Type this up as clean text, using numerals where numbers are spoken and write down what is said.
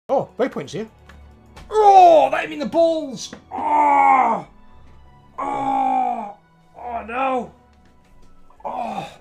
Oh, waypoints here. Oh, that hit me in the balls. Oh, oh, oh no. Oh.